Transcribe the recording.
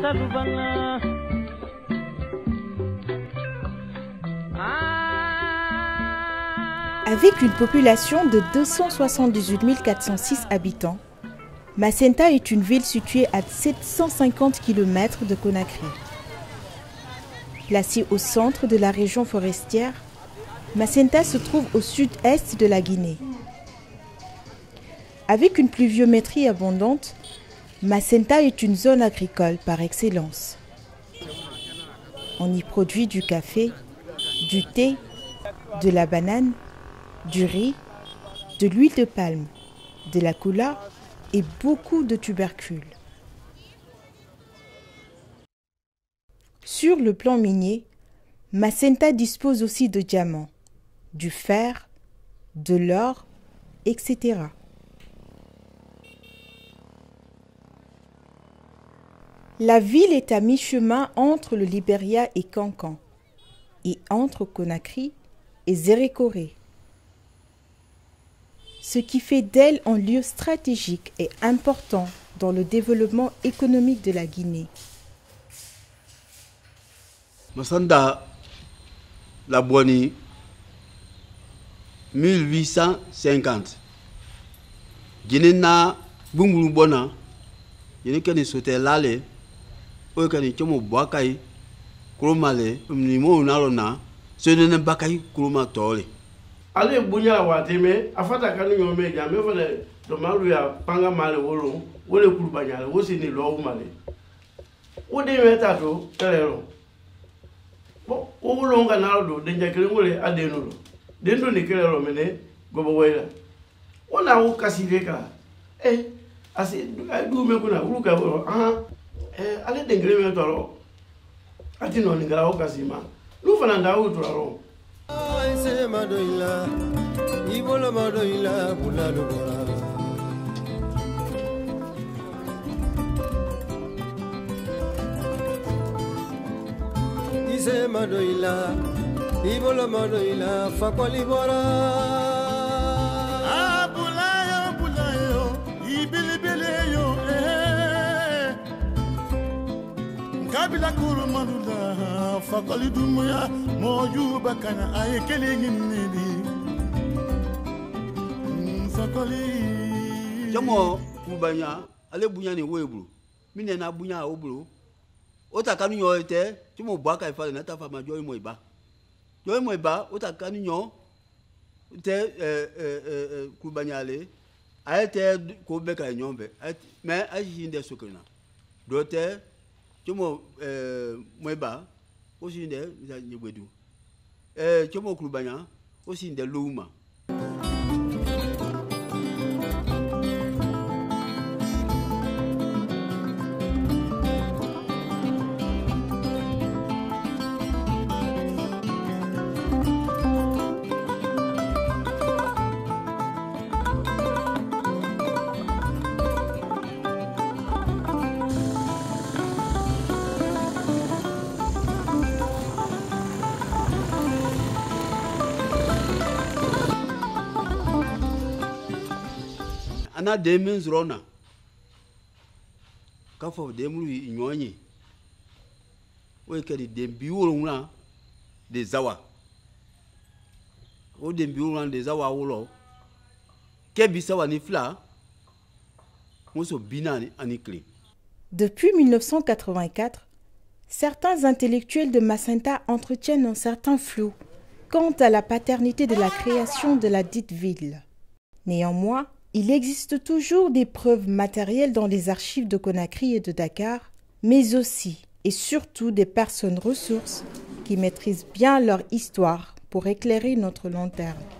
Avec une population de 278 406 habitants, Macenta est une ville située à 750 km de Conakry. Placée au centre de la région forestière, Macenta se trouve au sud-est de la Guinée. Avec une pluviométrie abondante, Macenta est une zone agricole par excellence. On y produit du café, du thé, de la banane, du riz, de l'huile de palme, de la coula et beaucoup de tubercules. Sur le plan minier, Macenta dispose aussi de diamants, du fer, de l'or, etc. La ville est à mi-chemin entre le Libéria et Cancan, et entre Conakry et Zérékoré, ce qui fait d'elle un lieu stratégique et important dans le développement économique de la Guinée. Macenta, la Boigny, 1850. Guinée na Bungulu Bona, Guinée qui sauté l'allée, ou qui chomo Boakai, Kromale, Nimo Nalona, ce n'est pas Bakai Kroma Tole. Ale bunya wateme afata kanu nyome ja me fele do malu ya panga male wolo wole kulubanya wo se ni lo male wo de meta to telero bo wo lo nga na do de njakele ngole adenu do dendo ni kelero mene gobo wela wona wo kasiveka asi du me kuna uluka ale de ngere me to ro ati no ni ngara wo kasima lu fana nda wo to ro Madoila, Ibola Madoila, Bulalubora. Ise Madoila, Ibola Madoila, Fakwalibora. Ah, Bulayo, Bulayo, Ibilibileyo, Kabila Kuru Madula, Fakwalidumuya. Moju bakana ay kelingi nidi Fakoli Jamo kubanya ale bunya ni webru mine na bunya obru otakanu yo ete tumo bwaka ifale na tafa majo imoiba jo imoiba otakanu yo te kubanya ale ayete ko beka nyombe me ajinde sokena dote tumo moiba aussi de nyegwedu chomo kulubanya aussi de luma. Ana demens rona kafo demru inyonyi we kedi dembi wona de zawa o dembi wona de zawa wolo kebi sawa ni fla moso binani anikli. Depuis 1984, certains intellectuels de Macenta entretiennent un certain flou quant à la paternité de la création de la dite ville. Néanmoins, il existe toujours des preuves matérielles dans les archives de Conakry et de Dakar, mais aussi et surtout des personnes ressources qui maîtrisent bien leur histoire pour éclairer notre long terme.